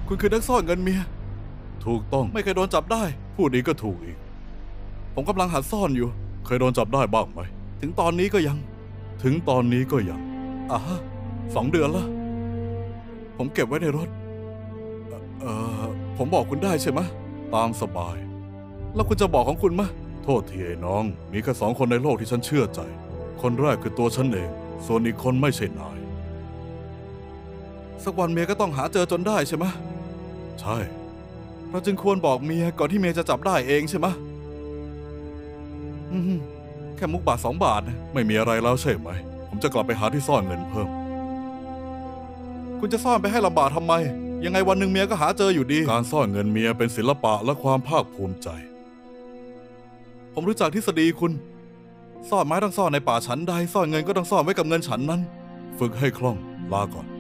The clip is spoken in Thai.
คุณคือนักซ่อนเงินเมียถูกต้องไม่เคยโดนจับได้พูดอีกก็ถูกอีกผมกำลังหัดซ่อนอยู่เคยโดนจับได้บ้างไหมถึงตอนนี้ก็ยัง2 เดือนละผมเก็บไว้ในรถผมบอกคุณได้ใช่ไหมตามสบายแล้วคุณจะบอกของคุณมะโทษทีไอ้น้องมีแค่2 คนในโลกที่ฉันเชื่อใจคนแรกคือตัวฉันเองส่วนอีกคนไม่ใช่นายสักวันเมียก็ต้องหาเจอจนได้ใช่ไหมใช่เราจึงควรบอกเมียก่อนที่เมียจะจับได้เองใช่ไหมแค่มุกบาท2 บาทนะไม่มีอะไรแล้วใช่ไหมผมจะกลับไปหาที่ซ่อนเงินเพิ่มคุณจะซ่อนไปให้ลำบากทำไมยังไงวันหนึ่งเมียก็หาเจออยู่ดีการซ่อนเงินเมียเป็นศิลปะและความภาคภูมิใจผมรู้จักทฤษฎีคุณซ่อนไม้ต้องซ่อนในป่าฉันใดซ่อนเงินก็ต้องซ่อนไว้กับเงินฉันนั้นฝึกให้คล่องลาก่อน